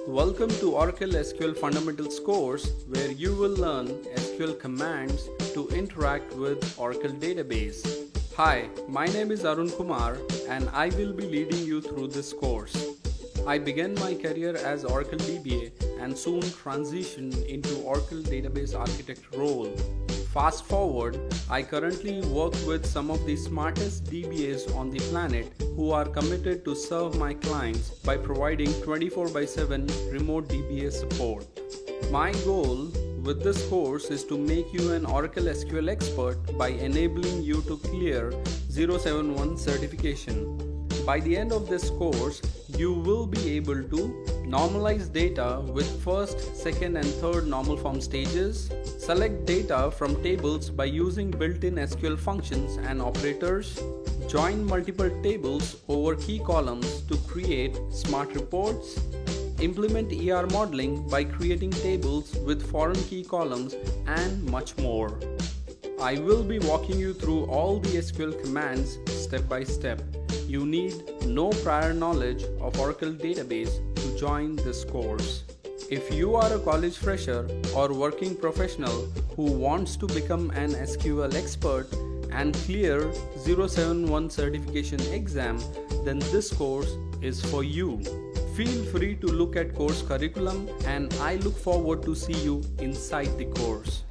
Welcome to Oracle SQL Fundamentals course, where you will learn SQL commands to interact with Oracle database. Hi, my name is Arun Kumar and I will be leading you through this course. I began my career as Oracle DBA and soon transitioned into Oracle Database Architect role. Fast forward, I currently work with some of the smartest DBAs on the planet who are committed to serve my clients by providing 24/7 remote DBA support. My goal with this course is to make you an Oracle SQL expert by enabling you to clear 071 certification. By the end of this course, you will be able to normalize data with first, second and third normal form stages, select data from tables by using built-in SQL functions and operators, join multiple tables over key columns to create smart reports, implement ER modeling by creating tables with foreign key columns, and much more. I will be walking you through all the SQL commands step by step. You need no prior knowledge of Oracle database to join this course. If you are a college fresher or working professional who wants to become an SQL expert and clear 071 certification exam, then this course is for you. Feel free to look at course curriculum and I look forward to see you inside the course.